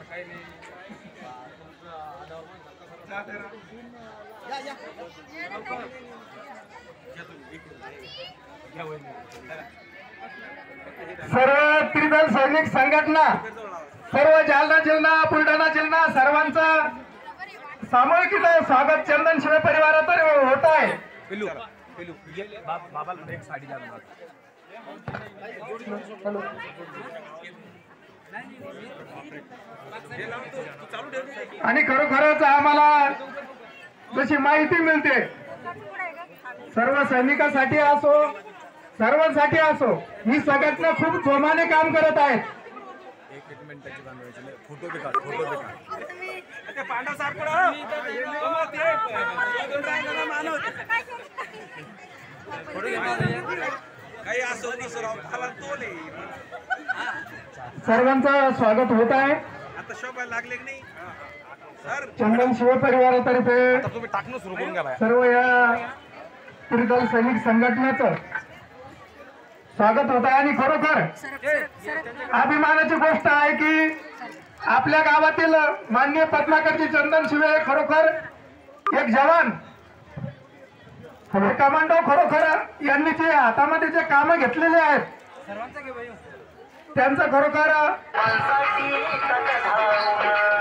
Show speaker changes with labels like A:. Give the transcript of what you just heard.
A: सर्व त्रिदल सैनिक संघटना, सर्व जालना जिल्हा, बुलढाणा जिल्हा सर्वांचा सामूहिक स्वागत चंदन शिवे परिवारातर्फे होत आहे। आणि खरोखरच आम्हाला जशी माहिती मिळते सर्व सैनिकांसाठी असो सर्वांसाठी असो ही संघटना खूप जोमाने काम करत आहे। फोटो भी काढ ते पांडा सारखं काही असो सर्वांचं स्वागत होत आहे। आता शोभा लागले की नाही सर चंदन शिव परिवारातर्फे तुम्ही टाकणं सुरू करून घ्या सर्व या त्रिदल सैनिक संघटनेचं स्वागत होत आहे। आणि खरोखर अभिमानाची गोष्ट आहे की आपल्या गावातील माननीय पद्माकरजी चंदन शिवे खरोखर एक जवान कमांडो खरोखर यांनी जे हातामध्ये जे काम घेतलेले आहेत त्यांचं खरोखर